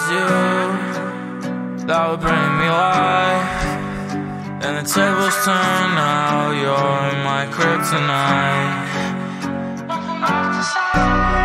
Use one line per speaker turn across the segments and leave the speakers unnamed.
you that would bring me life, and the tables turn now. You're my kryptonite. Nothing left to say.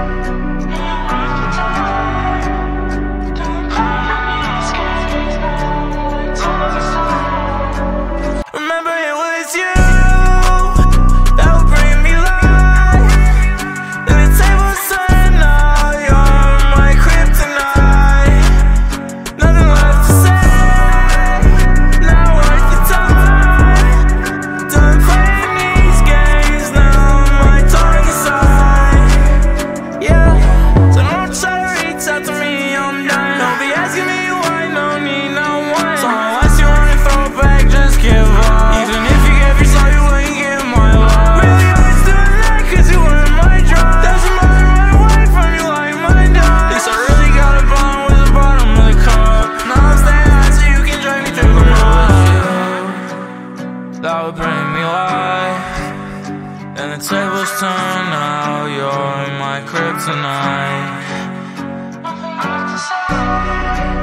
That would bring me life, and the tables turn now. You're my kryptonite. Nothing left to say.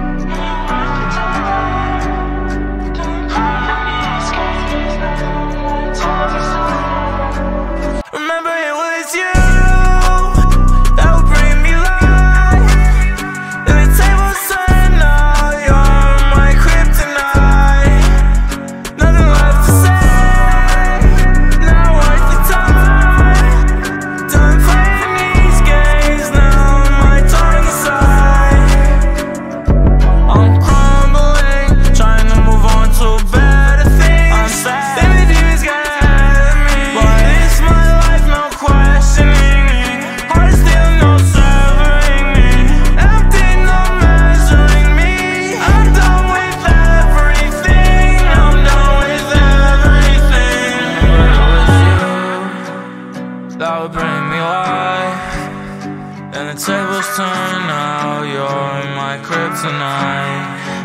That would bring me life, and the tables turn now. You're my kryptonite.